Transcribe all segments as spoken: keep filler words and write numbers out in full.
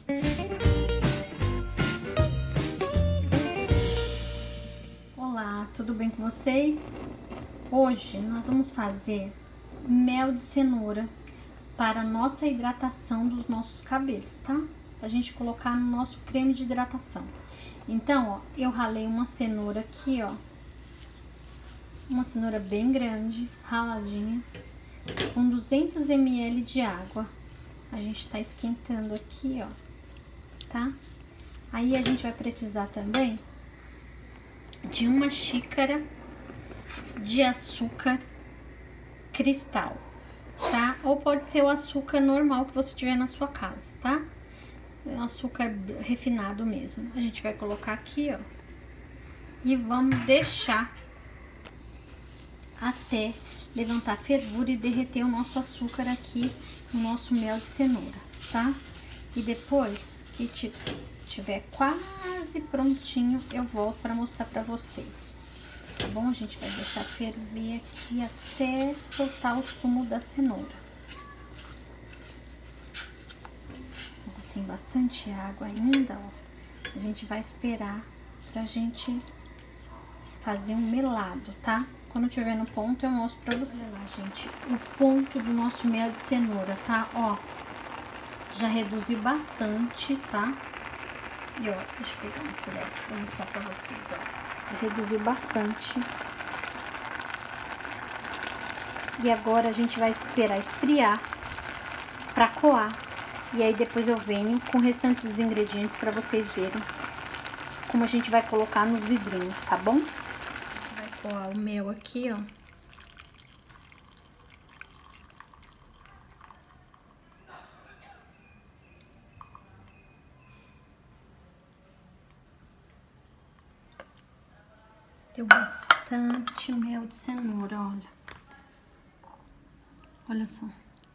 Olá, tudo bem com vocês? Hoje nós vamos fazer mel de cenoura para a nossa hidratação dos nossos cabelos, tá? Pra gente colocar no nosso creme de hidratação. Então, ó, eu ralei uma cenoura aqui, ó. Uma cenoura bem grande, raladinha, com duzentos mililitros de água. A gente tá esquentando aqui, ó, tá? Aí a gente vai precisar também de uma xícara de açúcar cristal, tá? Ou pode ser o açúcar normal que você tiver na sua casa, tá? É um açúcar refinado mesmo. A gente vai colocar aqui, ó, e vamos deixar até levantar a fervura e derreter o nosso açúcar aqui no nosso mel de cenoura, tá? E depois que tiver quase prontinho, eu volto para mostrar para vocês, tá bom? A gente vai deixar ferver aqui até soltar o sumo da cenoura. Tem bastante água ainda, ó. A gente vai esperar pra gente fazer um melado, tá? Quando tiver no ponto, eu mostro pra vocês. Olha lá, gente, o ponto do nosso mel de cenoura, tá? Ó, já reduziu bastante, tá? E ó, deixa eu pegar uma colher aqui pra mostrar pra vocês, ó. Já reduziu bastante. E agora a gente vai esperar esfriar pra coar. E aí depois eu venho com o restante dos ingredientes pra vocês verem como a gente vai colocar nos vidrinhos, tá bom? Vai coar o mel aqui, ó. Deu bastante mel de cenoura, olha. Olha só.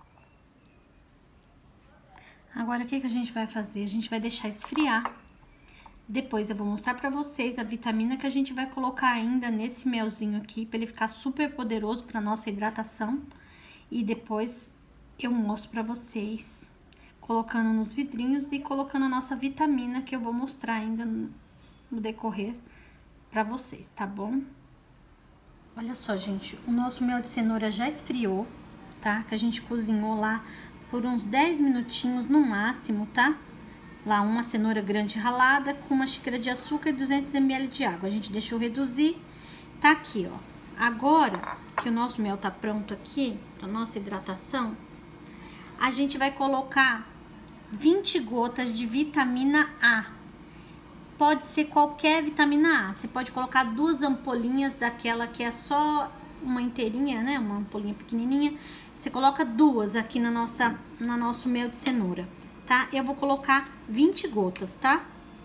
Agora, o que que a gente vai fazer? A gente vai deixar esfriar. Depois eu vou mostrar pra vocês a vitamina que a gente vai colocar ainda nesse melzinho aqui, pra ele ficar super poderoso pra nossa hidratação. E depois eu mostro pra vocês, colocando nos vidrinhos e colocando a nossa vitamina, que eu vou mostrar ainda no decorrer pra vocês, tá bom? Olha só, gente, o nosso mel de cenoura já esfriou, tá? Que a gente cozinhou lá por uns dez minutinhos no máximo, tá? Lá uma cenoura grande ralada com uma xícara de açúcar e duzentos mililitros de água. A gente deixou reduzir, tá aqui, ó. Agora que o nosso mel tá pronto aqui, a nossa hidratação, a gente vai colocar vinte gotas de vitamina A. Pode ser qualquer vitamina A. Você pode colocar duas ampolinhas daquela que é só uma inteirinha, né? Uma ampolinha pequenininha. Você coloca duas aqui na nossa, na nosso mel de cenoura, tá? Eu vou colocar vinte gotas, tá?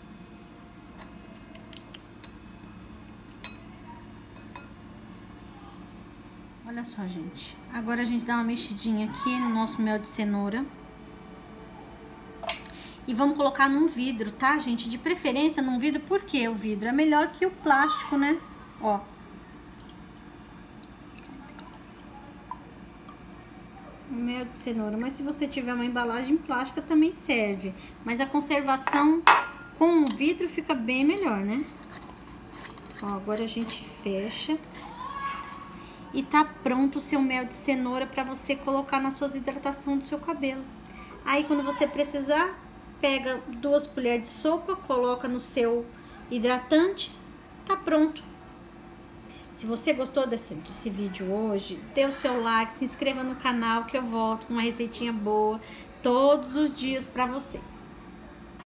Olha só, gente. Agora a gente dá uma mexidinha aqui no nosso mel de cenoura. E vamos colocar num vidro, tá, gente? De preferência num vidro, porque o vidro é melhor que o plástico, né? Ó. Mel de cenoura, mas se você tiver uma embalagem plástica também serve, mas a conservação com o vidro fica bem melhor, né? Ó, agora a gente fecha e tá pronto o seu mel de cenoura para você colocar na sua hidratação do seu cabelo. Aí quando você precisar, pega duas colheres de sopa, coloca no seu hidratante, tá pronto. Se você gostou desse, desse vídeo hoje, dê o seu like, se inscreva no canal que eu volto com uma receitinha boa todos os dias pra vocês.